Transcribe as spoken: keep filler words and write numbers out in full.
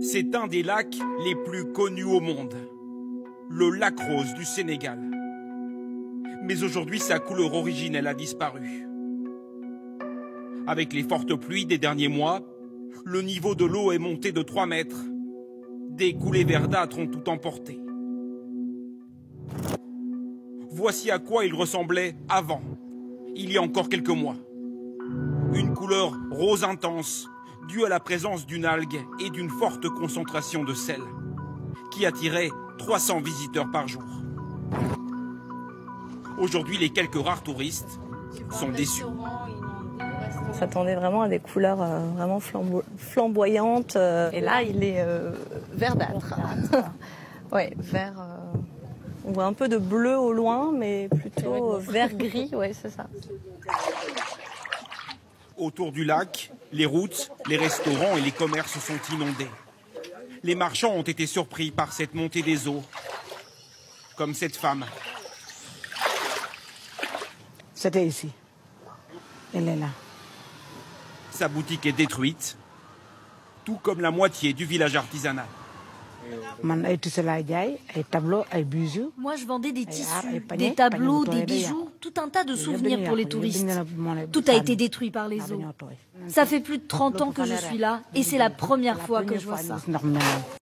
C'est un des lacs les plus connus au monde, le lac Rose du Sénégal. Mais aujourd'hui, sa couleur originelle a disparu. Avec les fortes pluies des derniers mois, le niveau de l'eau est monté de trois mètres. Des coulées verdâtres ont tout emporté. Voici à quoi il ressemblait avant, il y a encore quelques mois. Une couleur rose intense, due à la présence d'une algue et d'une forte concentration de sel, qui attirait trois cents visiteurs par jour. Aujourd'hui, les quelques rares touristes sont déçus. On s'attendait vraiment à des couleurs euh, vraiment flambo flamboyantes. Euh, et là, il est euh, verdâtre. Ouais, vert. Euh, on voit un peu de bleu au loin, mais plutôt euh, vert-gris. Ouais, c'est ça. Autour du lac, les routes, les restaurants et les commerces sont inondés. Les marchands ont été surpris par cette montée des eaux, comme cette femme. C'était ici. Elle est là. Sa boutique est détruite, tout comme la moitié du village artisanal. Moi, je vendais des tissus, des tableaux, des bijoux, tout un tas de souvenirs pour les touristes. Tout a été détruit par les eaux. Ça fait plus de trente ans que je suis là et c'est la première fois que je vois ça.